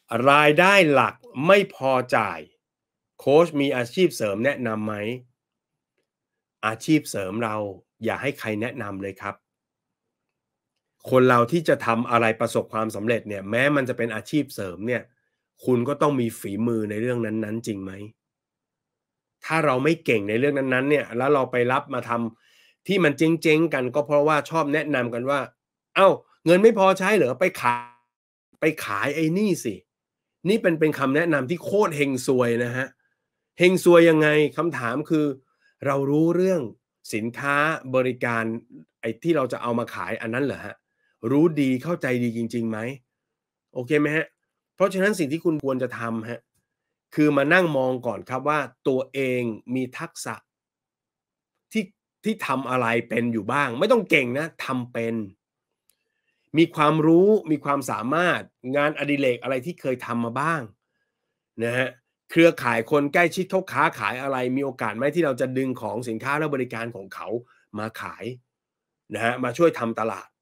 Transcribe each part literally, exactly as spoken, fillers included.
รายได้หลักไม่พอจ่ายโค้ชมีอาชีพเสริมแนะนำไหมอาชีพเสริมเราอย่าให้ใครแนะนำเลยครับคนเราที่จะทำอะไรประสบความสำเร็จเนี่ยแม้มันจะเป็นอาชีพเสริมเนี่ยคุณก็ต้องมีฝีมือในเรื่องนั้นๆจริงไหมถ้าเราไม่เก่งในเรื่องนั้นๆเนี่ยแล้วเราไปรับมาทำที่มันเจ๊งๆกันก็เพราะว่าชอบแนะนำกันว่าอ้าวเงินไม่พอใช้เหรอไปขายไปขายไอ้นี่สินี่เป็นเป็นคำแนะนำที่โคตรเฮงซวยนะครับเฮงซวยยังไงคำถามคือเรารู้เรื่องสินค้าบริการไอ้ที่เราจะเอามาขายอันนั้นเหรอครับรู้ดีเข้าใจดีจริงๆไหมโอเคไหมครับเพราะฉะนั้นสิ่งที่คุณควรจะทำครับ คือมานั่งมองก่อนครับว่าตัวเองมีทักษะที่ที่ทำอะไรเป็นอยู่บ้างไม่ต้องเก่งนะทำเป็นมีความรู้มีความสามารถงานอดิเรกอะไรที่เคยทำมาบ้างนะฮะเครือข่ายคนใกล้ชิดเขาค้าขายอะไรมีโอกาสไหมที่เราจะดึงของสินค้าและบริการของเขามาขายนะฮะมาช่วยทำตลาด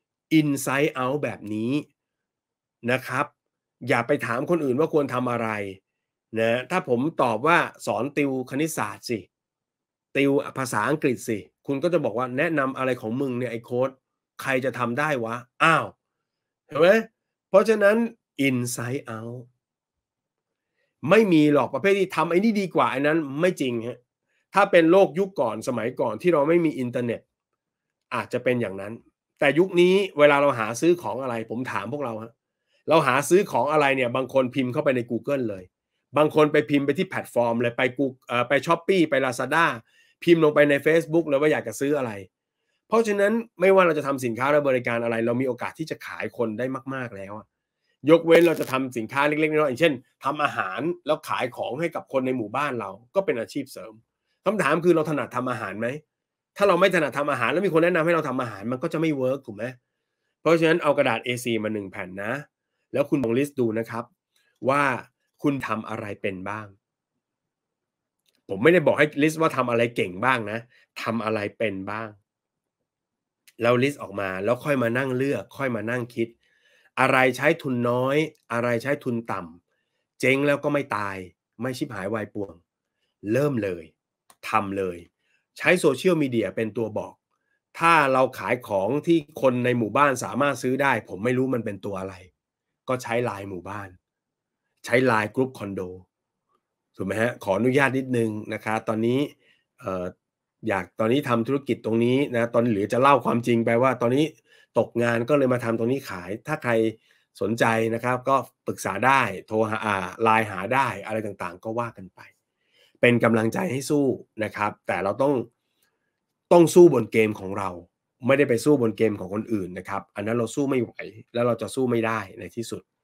Inside Out แบบนี้นะครับอย่าไปถามคนอื่นว่าควรทำอะไร นะถ้าผมตอบว่าสอนติวคณิตศาสตร์สิติวภาษาอังกฤษสิคุณก็จะบอกว่าแนะนำอะไรของมึงเนี่ยไอ้โคชใครจะทำได้วะอ้าวเห็นไหมเพราะฉะนั้น inside out ไม่มีหรอกประเภทที่ทำไอ้นี่ดีกว่าไอ้นั้นไม่จริงครับถ้าเป็นโลกยุคก่อนสมัยก่อนที่เราไม่มีอินเทอร์เน็ตอาจจะเป็นอย่างนั้นแต่ยุคนี้เวลาเราหาซื้อของอะไรผมถามพวกเราครับเราหาซื้อของอะไรเนี่ยบางคนพิมพ์เข้าไปในกูเกิลเลยบางคนไปพิมพ์ไปที่แพลตฟอร์มเลยไปกูเอ่อไป Shopee ไป Lazada พิมพ์ลงไปในเฟซบุ๊กเลยว่าอยากจะซื้ออะไรเพราะฉะนั้นไม่ว่าเราจะทำสินค้าและบริการอะไรเรามีโอกาสที่จะขายคนได้มากๆแล้วอะ ยกเว้นเราจะทำสินค้าเล็กๆน้อยๆอย่างเช่นทำอาหารแล้วขายของให้กับคนในหมู่บ้านเราก็เป็นอาชีพเสริมคำถามคือเราถนัดทำอาหารไหมถ้าเราไม่ถนัดทำอาหารแล้วมีคนแนะนำให้เราทำอาหารมันก็จะไม่เวิร์กถูกไหมเพราะฉะนั้นเอากระดาษ เอ โฟร์ มาหนึ่งแผ่นนะแล้วคุณลองลิสต์ดูนะครับว่าคุณทำอะไรเป็นบ้างผมไม่ได้บอกให้ลิสต์ว่าทำอะไรเก่งบ้างนะทำอะไรเป็นบ้าง แล้วลิสต์ออกมาแล้วค่อยมานั่งเลือกค่อยมานั่งคิดอะไรใช้ทุนน้อยอะไรใช้ทุนต่ำเจ๊งแล้วก็ไม่ตายไม่ชิบหายวายป่วงเริ่มเลยทำเลยใช้ Social Media เป็นตัวบอกถ้าเราขายของที่คนในหมู่บ้านสามารถซื้อได้ผมไม่รู้มันเป็นตัวอะไรก็ใช้ ไลน์ หมู่บ้านใช้ ไลน์ Group คอนโดถูกไหมครับขออนุญาตนิดหนึ่งนะครับตอนนี้เอ่อ อยากตอนนี้ทำธุรกิจตรงนี้นะตอนหรือจะเล่าความจริงไปว่าตอนนี้ตกงานก็เลยมาทำตรงนี้ขายถ้าใครสนใจนะครับก็ปรึกษาได้โทรหาอ่า ไลน์ หาได้อะไรต่างๆก็ว่ากันไปเป็นกำลังใจให้สู้นะครับแต่เราต้องต้องสู้บนเกมของเราไม่ได้ไปสู้บนเกมของคนอื่นนะครับอันนั้นเราสู้ไม่ไหวแล้วเราจะสู้ไม่ได้ในที่สุด